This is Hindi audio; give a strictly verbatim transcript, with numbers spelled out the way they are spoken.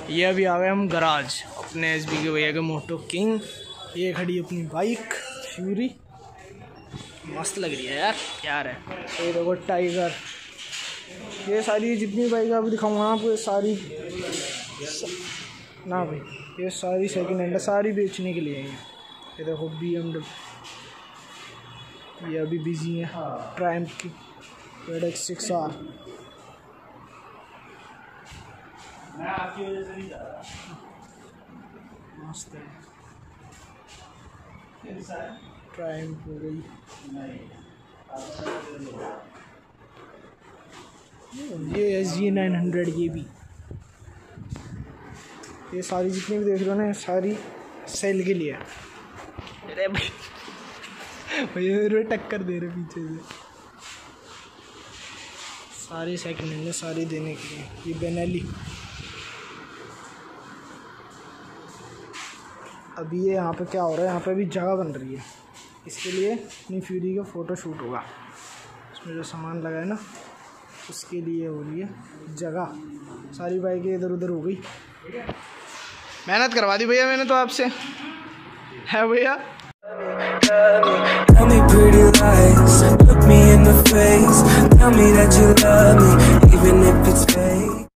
ये अभी आ गए हम गराज अपने एस बी के भैया के मोटो किंग। ये खड़ी अपनी बाइक फ्यूरी, मस्त लग रही है यार, यार है। ये देखो टाइगर, ये सारी जितनी बाइक आप दिखाऊंगा आपको, ये सारी ना भाई, ये सारी सेकंड हैंड है, सारी बेचने के लिए है। ये देखो बी एम डब्ल्यू, ये अभी बिजी है। ट्रायम्फ की रेड एक्स सिक्स आर, मस्त है। ट्रायम्फ हो गई, ये एस जी नाइन हंड्रेड, ये भी, ये सारी जितनी भी देख रहे हो ना, सारी सेल के लिए। अरे भाई भैया मेरे टक्कर दे रहे पीछे से। सारी सेकंड हैंड है, सारी देने के लिए। ये बेनेली, अभी ये यहाँ पे क्या हो रहा है, यहाँ पे अभी जगह बन रही है, इसके लिए अपनी फ्यूरी का फ़ोटो शूट होगा। उसमें जो सामान लगा है ना, उसके लिए हो रही है जगह। सारी बाइकें इधर उधर हो गई, मेहनत करवा दी भैया मैंने तो आपसे, है भैया। Tell me pretty lies, look me in the face, tell me that you love me, even if it's